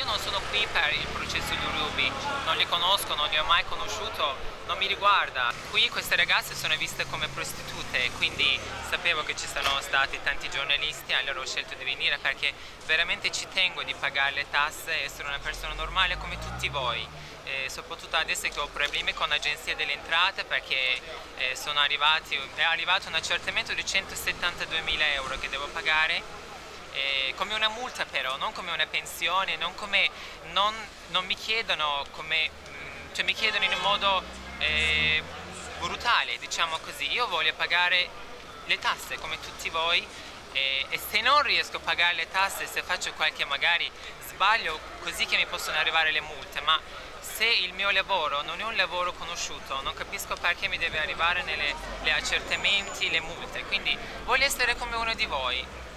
io non sono qui per il processo di Ruby, non li conosco, non li ho mai conosciuto, non mi riguarda. Qui queste ragazze sono viste come prostitute, quindi sapevo che ci sono stati tanti giornalisti, allora ho scelto di venire perché veramente ci tengo di pagare le tasse e essere una persona normale come tutti voi. Soprattutto adesso che ho problemi con l'Agenzia delle Entrate perché è arrivato un accertamento di 172.000 euro che devo pagare come una multa però, non come una pensione, non mi chiedono come, cioè mi chiedono in un modo brutale, diciamo così. Io voglio pagare le tasse come tutti voi e se non riesco a pagare le tasse, se faccio qualche magari sbaglio, così che mi possono arrivare le multe, ma se il mio lavoro non è un lavoro conosciuto, non capisco perché mi deve arrivare nelle accertamenti, le multe, quindi voglio essere come uno di voi.